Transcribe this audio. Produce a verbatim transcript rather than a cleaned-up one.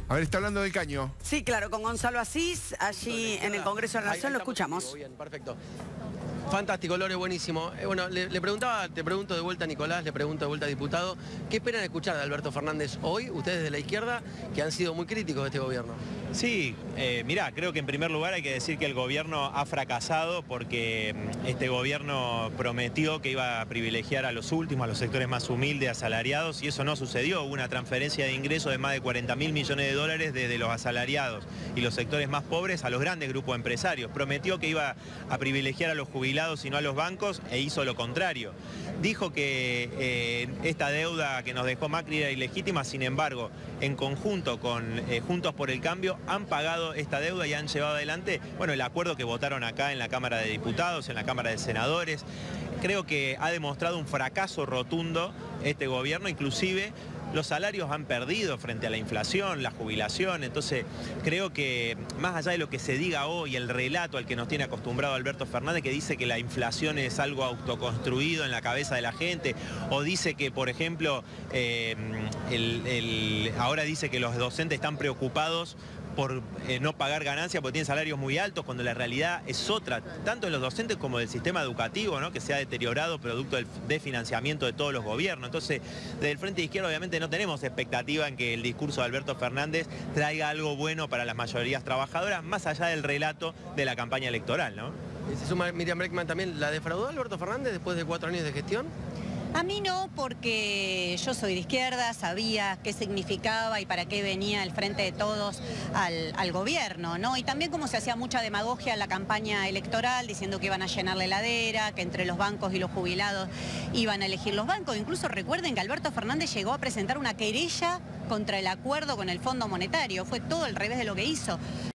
A ver, está hablando del Caño. Sí, claro, con Gonzalo Asís, allí en el Congreso de la Nación, lo escuchamos. Bien, perfecto. Fantástico, Lore, buenísimo. Eh, bueno, le, le preguntaba, te pregunto de vuelta a Nicolás, le pregunto de vuelta a diputado, ¿qué esperan escuchar de Alberto Fernández hoy, ustedes de la izquierda, que han sido muy críticos de este gobierno? Sí, eh, mirá, creo que en primer lugar hay que decir que el gobierno ha fracasado porque este gobierno prometió que iba a privilegiar a los últimos, a los sectores más humildes, asalariados, y eso no sucedió. Hubo una transferencia de ingresos de más de cuarenta mil millones de dólares desde los asalariados y los sectores más pobres a los grandes grupos empresarios. Prometió que iba a privilegiar a los jubilados y no a los bancos e hizo lo contrario. Dijo que eh, esta deuda que nos dejó Macri era ilegítima, sin embargo, en conjunto con eh, Juntos por el Cambio han pagado esta deuda y han llevado adelante, bueno, el acuerdo que votaron acá en la Cámara de Diputados, en la Cámara de Senadores. Creo que ha demostrado un fracaso rotundo este gobierno, inclusive los salarios han perdido frente a la inflación, la jubilación, entonces creo que más allá de lo que se diga hoy, el relato al que nos tiene acostumbrado Alberto Fernández, que dice que la inflación es algo autoconstruido en la cabeza de la gente, o dice que, por ejemplo, eh, el, el, ahora dice que los docentes están preocupados por eh, no pagar ganancias porque tienen salarios muy altos, cuando la realidad es otra, tanto en los docentes como del sistema educativo, ¿no?, que se ha deteriorado producto del desfinanciamiento de todos los gobiernos. Entonces, desde el Frente de Izquierda obviamente no tenemos expectativa en que el discurso de Alberto Fernández traiga algo bueno para las mayorías trabajadoras, más allá del relato de la campaña electoral, ¿no? Se suma Miriam Bregman también. ¿La defraudó Alberto Fernández después de cuatro años de gestión? A mí no, porque yo soy de izquierda, sabía qué significaba y para qué venía el Frente de Todos al, al gobierno, ¿no? Y también como se hacía mucha demagogia en la campaña electoral, diciendo que iban a llenar la heladera, que entre los bancos y los jubilados iban a elegir los bancos. Incluso recuerden que Alberto Fernández llegó a presentar una querella contra el acuerdo con el Fondo Monetario. Fue todo al revés de lo que hizo.